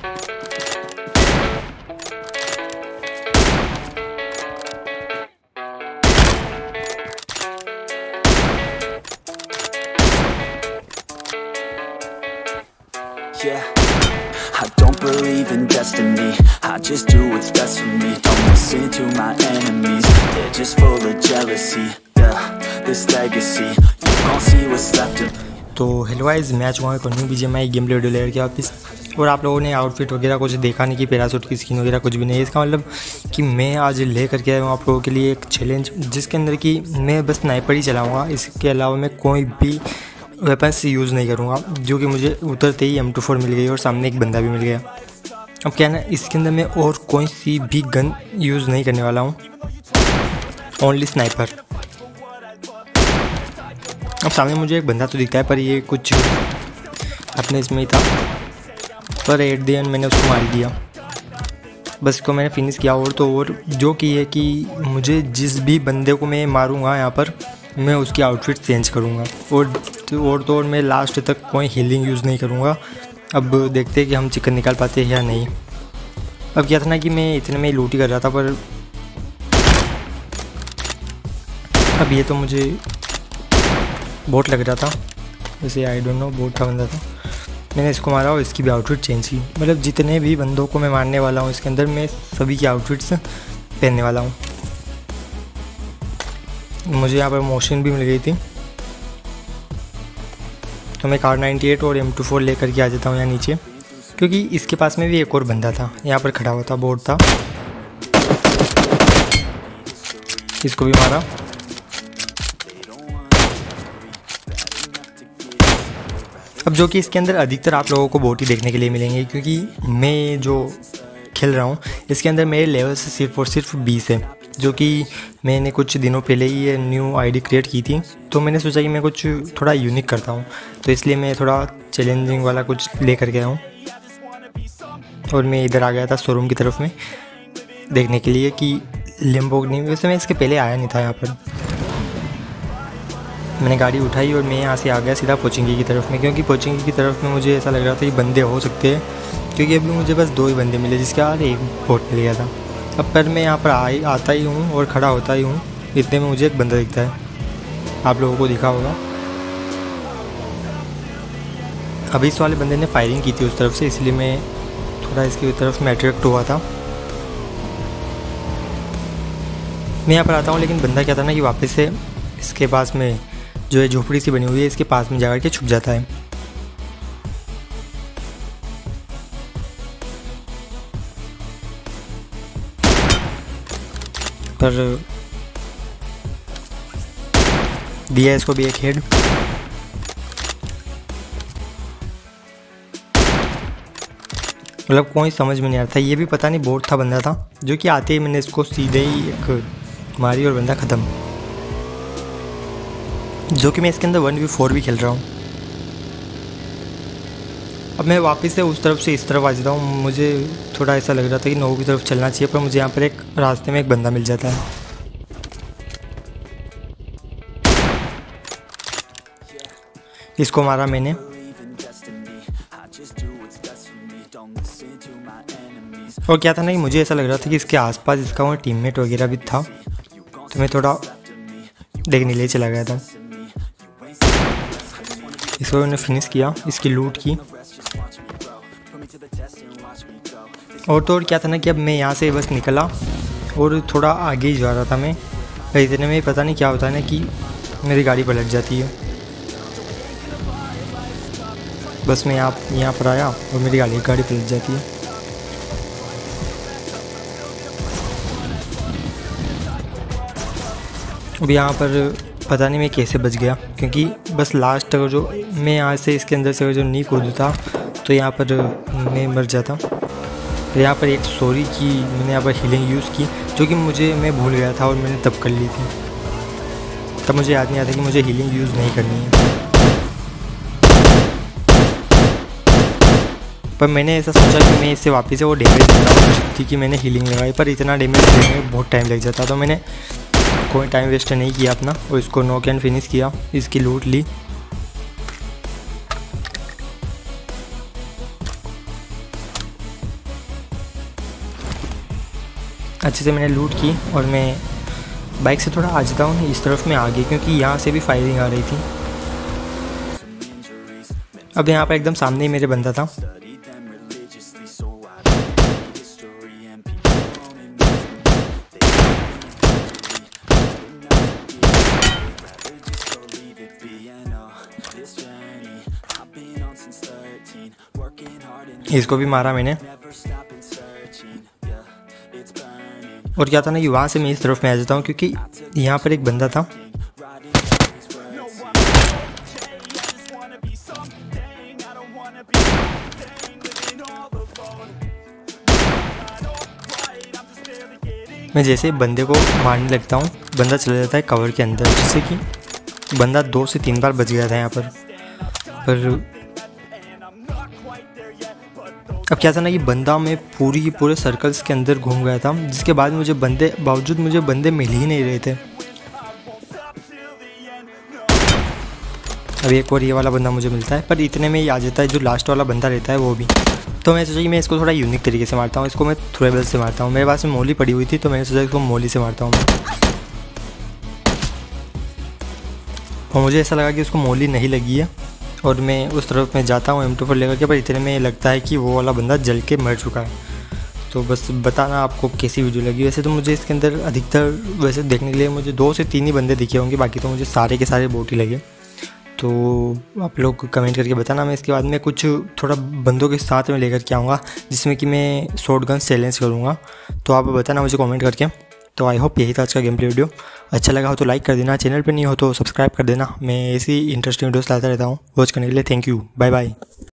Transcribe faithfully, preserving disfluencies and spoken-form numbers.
Yeah, I don't believe in destiny, I just do what's best for me. Don't listen to my enemies, they're just full of jealousy. Yeah, this legacy, you gon' see what's left of me. तो hello guys, मैं आ चुका हूँ एक new BGMI game play video लेकर के वापस। और आप लोगों ने आउटफिट वगैरह कुछ देखा नहीं कि पैराशूट की स्किन वगैरह कुछ भी नहीं है। इसका मतलब कि मैं आज ले करके आया हूँ आप लोगों के लिए एक चैलेंज, जिसके अंदर कि मैं बस स्नाइपर ही चलाऊँगा। इसके अलावा मैं कोई भी वेपन्स यूज़ नहीं करूँगा, जो कि मुझे उतरते ही एम टू फोर मिल गई और सामने एक बंदा भी मिल गया। अब क्या है ना, इसके अंदर मैं और कोई सी भी गन यूज़ नहीं करने वाला हूँ, ओनली स्नाइपर। अब सामने मुझे एक बंदा तो दिखता है, पर ये कुछ अपने इसमें ही था, पर एट द एंड मैंने उसको मार दिया। बस इसको मैंने फिनिश किया। और तो और जो कि है कि मुझे जिस भी बंदे को मैं मारूंगा यहाँ पर, मैं उसकी आउटफिट चेंज करूँगा। और तो और तो और मैं लास्ट तक कोई हीलिंग यूज़ नहीं करूँगा। अब देखते हैं कि हम चिकन निकाल पाते हैं या नहीं। अब क्या था ना कि मैं इतने में लूट ही कर रहा था, पर अब ये तो मुझे बोट लग रहा था, वैसे आई डोंट नो बोट था बंदा था। मैंने इसको मारा और इसकी भी आउटफिट चेंज की। मतलब जितने भी बंदों को मैं मारने वाला हूँ इसके अंदर, मैं सभी की आउटफिट्स पहनने वाला हूँ। मुझे यहाँ पर मोशन भी मिल गई थी, तो मैं कार नाइन्टी एट और एम टू फोर ले करके आ जाता हूँ यहाँ नीचे, क्योंकि इसके पास में भी एक और बंदा था यहाँ पर खड़ा हुआ था, बोट था। इसको भी मारा। अब जो कि इसके अंदर अधिकतर आप लोगों को बोट ही देखने के लिए मिलेंगे, क्योंकि मैं जो खेल रहा हूँ इसके अंदर मेरे लेवल से सिर्फ और सिर्फ बीस है, जो कि मैंने कुछ दिनों पहले ही ये न्यू आईडी क्रिएट की थी। तो मैंने सोचा कि मैं कुछ थोड़ा यूनिक करता हूँ, तो इसलिए मैं थोड़ा चैलेंजिंग वाला कुछ ले कर गया हूँ। और मैं इधर आ गया था शोरूम की तरफ में देखने के लिए कि लैम्बोर्गिनी, वैसे मैं इसके पहले आया नहीं था यहाँ पर। मैंने गाड़ी उठाई और मैं यहाँ से आ गया सीधा पोचिंगी की तरफ में, क्योंकि पोचिंगी की तरफ में मुझे ऐसा लग रहा था कि बंदे हो सकते हैं, क्योंकि अभी मुझे बस दो ही बंदे मिले, जिसके बाद एक बोट मिल गया था। अब पर मैं यहाँ पर आई आता ही हूँ और खड़ा होता ही हूँ, इतने में मुझे एक बंदा दिखता है, आप लोगों को दिखा होगा। अभी इस वाले बंदे ने फायरिंग की थी उस तरफ से, इसलिए मैं थोड़ा इसकी तरफ में अट्रैक्ट हुआ था। मैं यहाँ पर आता हूँ, लेकिन बंदा क्या था ना कि वापस से इसके पास में जो है झोपड़ी सी बनी हुई है, इसके पास में जाकर के छुप जाता है। पर दिया इसको भी एक हेड। मतलब कोई समझ में नहीं आ रहा था, ये भी पता नहीं बोट था बंदा था, जो कि आते ही मैंने इसको सीधे ही एक मारी और बंदा ख़त्म। जो कि मैं इसके अंदर वन वी फोर भी खेल रहा हूँ। अब मैं वापस से उस तरफ से इस तरफ आ जाता हूँ। मुझे थोड़ा ऐसा लग रहा था कि नो की तरफ चलना चाहिए, पर मुझे यहाँ पर एक रास्ते में एक बंदा मिल जाता है। इसको मारा मैंने। और क्या था ना कि मुझे ऐसा लग रहा था कि इसके आसपास इसका वो टीममेट वगैरह भी था, तो मैं थोड़ा देखने लिए चला गया था। इसको मैंने फिनिश किया, इसकी लूट की। और तो और क्या था ना कि अब मैं यहाँ से बस निकला और थोड़ा आगे ही जा रहा था मैं, इतने में पता नहीं क्या होता है ना कि मेरी गाड़ी पलट जाती है। बस मैं यहाँ यहाँ पर आया और मेरी गाड़ी गाड़ी पलट जाती है। अब यहाँ पर पता नहीं मैं कैसे बच गया, क्योंकि बस लास्ट अगर जो मैं यहाँ से इसके अंदर से अगर जो नहीं कूदता तो यहाँ पर मैं मर जाता। तो यहाँ पर एक सॉरी की मैंने यहाँ पर हीलिंग यूज़ की, जो कि मुझे मैं भूल गया था और मैंने तब कर ली थी। तब मुझे याद नहीं आता कि मुझे हीलिंग यूज़ नहीं करनी है, पर मैंने ऐसा सोचा कि मैं इससे वापस से वो डैमेज देता हूँ थी कि मैंने हीलिंग लगाई, पर इतना डैमेज देने में बहुत टाइम लग जाता, तो मैंने कोई टाइम वेस्ट नहीं किया अपना और इसको नॉक एंड फिनिश किया। इसकी लूट ली। अच्छे से मैंने लूट की और मैं बाइक से थोड़ा आ जाता हूँ इस तरफ में आगे, क्योंकि यहाँ से भी फायरिंग आ रही थी। अब यहाँ पर एकदम सामने ही मेरे बंदा था। इसको भी मारा मैंने। और क्या था ना, वहाँ से मैं इस तरफ में आ जाता हूँ क्योंकि यहाँ पर एक बंदा था। मैं जैसे बंदे को मारने लगता हूँ, बंदा चला जाता है कवर के अंदर, जिससे कि बंदा दो से तीन बार बच गया था यहाँ पर। पर अब क्या था ना, ये बंदा मैं पूरी पूरे सर्कल्स के अंदर घूम गया था, जिसके बाद मुझे बंदे बावजूद मुझे बंदे मिल ही नहीं रहे थे। अब एक और ये वाला बंदा मुझे मिलता है, पर इतने में ही आ जाता है जो लास्ट वाला बंदा रहता है वो भी। तो मैं सोचा कि मैं इसको थोड़ा यूनिक तरीके से मारता हूँ। इसको मैं थ्रोएबल से मारता हूँ। मेरे पास में मोली पड़ी हुई थी तो मैंने सोचा इसको मोली से मारता हूँ मैं। और मुझे ऐसा लगा कि उसको मोली नहीं लगी है और मैं उस तरफ में जाता हूँ एम टू फोर लेकर के, पर इतने में लगता है कि वो वाला बंदा जल के मर चुका है। तो बस बताना आपको कैसी वीडियो लगी। वैसे तो मुझे इसके अंदर अधिकतर वैसे देखने के लिए मुझे दो से तीन ही बंदे दिखे होंगे, बाकी तो मुझे सारे के सारे बोट ही लगे। तो आप लोग कमेंट करके बताना। मैं इसके बाद में कुछ थोड़ा बंदों के साथ में लेकर के आऊँगा, जिसमें कि मैं शॉटगन चैलेंज करूँगा। तो आप बताना मुझे कमेंट करके। तो आई होप यही था आज का गेम प्ले वीडियो। अच्छा लगा हो तो लाइक कर देना, चैनल पे नहीं हो तो सब्सक्राइब कर देना। मैं ऐसी इंटरेस्टिंग वीडियोस लाता रहता हूँ। वॉच करने के लिए थैंक यू, बाय बाय।